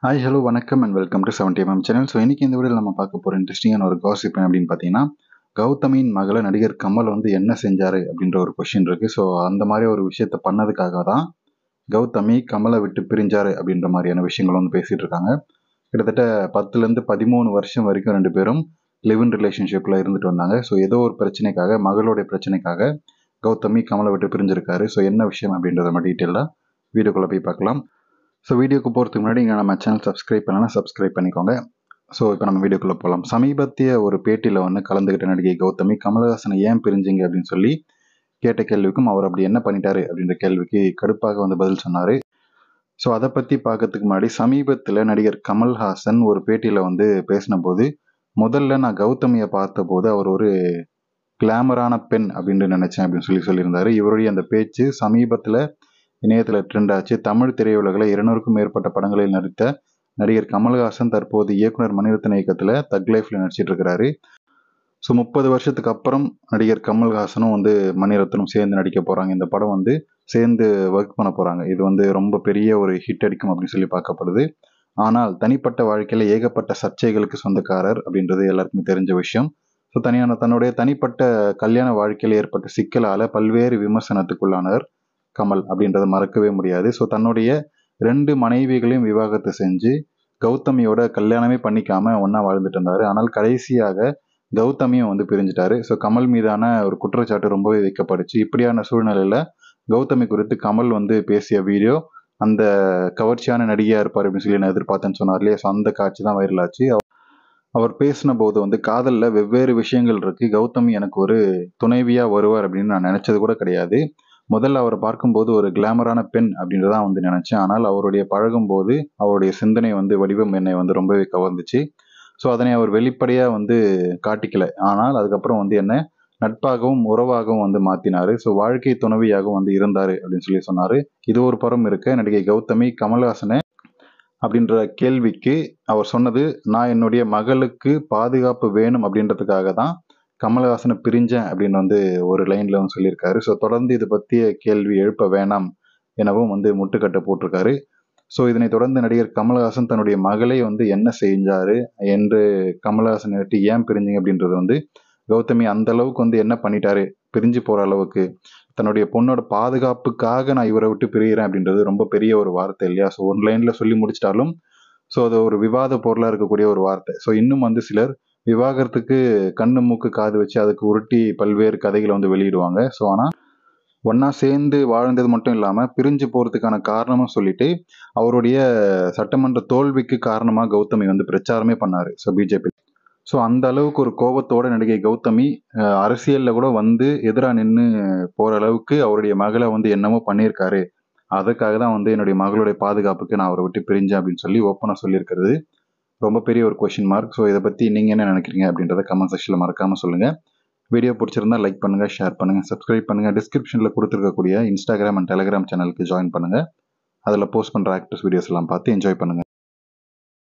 Hi hello வணக்கம் and welcome to 70mm channel. So இன்றைக்கி இந்த வீடியோவில் நம்ம பார்க்க போகிற இன்ட்ரெஸ்டிங்கான ஒரு காசிப் அப்படின்னு பார்த்தீங்கன்னா, கௌதமியின் மகளை நடிகர் கமல் வந்து என்ன செஞ்சார் அப்படின்ற ஒரு கொஷின் இருக்குது. ஸோ அந்த மாதிரி ஒரு விஷயத்த பண்ணதுக்காக தான் கௌதமி கமலை விட்டு பிரிஞ்சார் அப்படின்ற மாதிரியான விஷயங்கள் வந்து பேசிகிட்டு இருக்காங்க. கிட்டத்தட்ட 10லேருந்து 13 வருஷம் வரைக்கும் ரெண்டு பேரும் லிவ் இன் ரிலேஷன்ஷிப்பில் இருந்துட்டு வந்தாங்க. ஸோ ஏதோ ஒரு பிரச்சனைக்காக, மகளுடைய பிரச்சனைக்காக கௌதமி கமலை விட்டு பிரிஞ்சிருக்காரு. ஸோ என்ன விஷயம் அப்படின்றத நம்ம டீட்டெயிலாக வீடியோக்குள்ளே போய் பார்க்கலாம். ஸோ வீடியோக்கு போகிறதுக்கு முன்னாடி இங்கே நம்ம சேனல் சப்ஸ்கிரைப் பண்ணலாம், சப்ஸ்கிரைப் பண்ணிக்கோங்க. ஸோ இப்போ நம்ம வீடியோக்குள்ளே போகலாம். சமீபத்திய ஒரு பேட்டியில் வந்து கலந்துக்கிட்ட நடிகை கௌதமி கமலஹாசனை ஏன் பிரிஞ்சிங்க அப்படின்னு சொல்லி கேட்ட கேள்விக்கும் அவர் அப்படி என்ன பண்ணிட்டாரு அப்படின்ற கேள்விக்கு கடுப்பாக வந்து பதில் சொன்னார். ஸோ அதை பற்றி பார்க்கறதுக்கு முன்னாடி சமீபத்தில் நடிகர் கமல்ஹாசன் ஒரு பேட்டியில் வந்து பேசின போது, முதல்ல நான் கௌதமியை பார்த்தபோது அவர் ஒரு கிளாமரான பெண் அப்படின்னு நினச்சேன் அப்படின்னு சொல்லியிருந்தார். இவருடைய அந்த பேச்சு சமீபத்தில் இணையத்தில் ட்ரெண்ட் ஆச்சு. தமிழ் திரையுலகில் 200க்கும் மேற்பட்ட படங்களில் நடித்த நடிகர் கமல்ஹாசன் தற்போது இயக்குனர் மணிரத்னம் இயக்கத்தில் தக் லைஃப்ல நடிச்சிட்டு இருக்கிறாரு. ஸோ 30 வருஷத்துக்கு அப்புறம் நடிகர் கமல்ஹாசனும் வந்து மணிரத்னம் சேர்ந்து நடிக்க போகிறாங்க. இந்த படம் வந்து சேர்ந்து ஒர்க் பண்ண போகிறாங்க. இது வந்து ரொம்ப பெரிய ஒரு ஹிட் அடிக்கும் அப்படின்னு சொல்லி பார்க்கப்படுது. ஆனால் தனிப்பட்ட வாழ்க்கையில் ஏகப்பட்ட சர்ச்சைகளுக்கு சொந்தக்காரர் அப்படின்றது எல்லாருக்குமே தெரிஞ்ச விஷயம். ஸோ தன்னுடைய தனிப்பட்ட கல்யாண வாழ்க்கையில் ஏற்பட்ட சிக்கலால் பல்வேறு விமர்சனத்துக்குள்ளானவர் கமல் அப்படின்றத மறக்கவே முடியாது. ஸோ தன்னுடைய 2 மனைவிகளையும் விவாகரத்து செஞ்சு கௌதமியோட கல்யாணமே பண்ணிக்காம ஒன்றா வாழ்ந்துட்டு இருந்தார். ஆனால் கடைசியாக கௌதமியும் வந்து பிரிஞ்சிட்டாரு. ஸோ கமல் மீதான ஒரு குற்றச்சாட்டு ரொம்பவே வைக்கப்படுச்சு. இப்படியான சூழ்நிலையில் கௌதமி குறித்து கமல் வந்து பேசிய வீடியோ, அந்த கவர்ச்சியான நடிகையாக இருப்பார் அப்படின்னு சொல்லி நான் எதிர்பார்த்தேன்னு சொன்னார் இல்லையா. ஸோ அந்த காட்சி தான் வைரல் ஆச்சு. அவர் பேசின போது வந்து காதலில் வெவ்வேறு விஷயங்கள் இருக்குது, கௌதமி எனக்கு ஒரு துணைவியாக வருவார் அப்படின்னு நான் நினச்சது கூட கிடையாது. முதல்ல அவரை பார்க்கும்போது ஒரு கிளாமரான பெண் அப்படின்றதான் வந்து நினச்சேன். ஆனால் அவருடைய பழகும்போது அவருடைய சிந்தனை வந்து வடிவம் என்னை வந்து ரொம்பவே கவர்ந்துச்சு. ஸோ அதனை அவர் வெளிப்படையாக வந்து காட்டிக்கல. ஆனால் அதுக்கப்புறம் வந்து என்ன நட்பாகவும் உறவாகவும் வந்து மாற்றினார். ஸோ வாழ்க்கை துணைவியாகவும் வந்து இருந்தார் அப்படின்னு சொல்லி சொன்னார். இது ஒரு புறம் இருக்க, நடிகை கௌதமி கமல்ஹாசனை அப்படின்ற கேள்விக்கு அவர் சொன்னது, நான் என்னுடைய மகளுக்கு பாதுகாப்பு வேணும் அப்படின்றதுக்காக தான் கமலஹாசனை பிரிஞ்சேன் அப்படின்னு வந்து ஒரு லைன்ல வந்து சொல்லியிருக்காரு. ஸோ தொடர்ந்து இது பற்றிய கேள்வி எழுப்ப வேணாம் எனவும் வந்து முட்டுக்கட்டை போட்டிருக்காரு. ஸோ இதனை தொடர்ந்து நடிகர் கமலஹாசன் தன்னுடைய மகளை வந்து என்ன செஞ்சாரு என்று கமலஹாசனை விட்டு ஏன் பிரிஞ்சிங்க அப்படின்றது வந்து கௌதமி அந்த அளவுக்கு வந்து என்ன பண்ணிட்டாரு, பிரிஞ்சு போற அளவுக்கு தன்னுடைய பொண்ணோட பாதுகாப்புக்காக நான் இவரை விட்டு பிரிகிறேன் அப்படின்றது ரொம்ப பெரிய ஒரு வார்த்தை இல்லையா. ஸோ ஒன் லைன்ல சொல்லி முடிச்சிட்டாலும் ஸோ அது ஒரு விவாத பொருளாக இருக்கக்கூடிய ஒரு வார்த்தை. ஸோ இன்னும் வந்து சிலர் விவாகரத்துக்கு கண்ணு மூக்கு காது வச்சு அதுக்கு உருட்டி பல்வேறு கதைகளை வந்து வெளியிடுவாங்க. ஸோ ஆனால் ஒன்றா சேர்ந்து வாழ்ந்தது மட்டும் இல்லாமல் பிரிஞ்சு போகிறதுக்கான காரணமும் சொல்லிட்டு அவருடைய சட்டமன்ற தோல்விக்கு காரணமாக கௌதமி வந்து பிரச்சாரமே பண்ணார். So BJP. ஸோ அந்த அளவுக்கு ஒரு கோபத்தோட நடிகை கௌதமி அரசியலில் கூட வந்து எதிராக நின்று போகிற அளவுக்கு அவருடைய மகளை வந்து என்னமோ பண்ணியிருக்காரு. அதுக்காக தான் வந்து என்னுடைய மகளுடைய பாதுகாப்புக்கு நான் அவரை விட்டு பிரிஞ்சேன் அப்படின்னு சொல்லி ஓப்பனாக சொல்லியிருக்கிறது ரொம்ப பெரிய ஒரு கொஷின் மார்க். ஸோ இதை பற்றி நீங்கள் என்ன நினைக்கிறீங்க அப்படின்றத கமெண்ட் செக்ஷனில் மறக்காமல் சொல்லுங்கள். வீடியோ பிடிச்சிருந்தா லைக் பண்ணுங்கள், ஷேர் பண்ணுங்கள், சப்ஸ்கிரைப் பண்ணுங்கள். டிஸ்கிரிப்ஷனில் கொடுத்துருக்கக்கூடிய இன்ஸ்டாகிராம் அண்ட் டெலிகிராம் சேனலுக்கு ஜாயின் பண்ணுங்கள். அதில் போஸ்ட் பண்ணுற ஆக்டர்ஸ் வீடியோஸ் எல்லாம் பார்த்து என்ஜாய் பண்ணுங்கள்.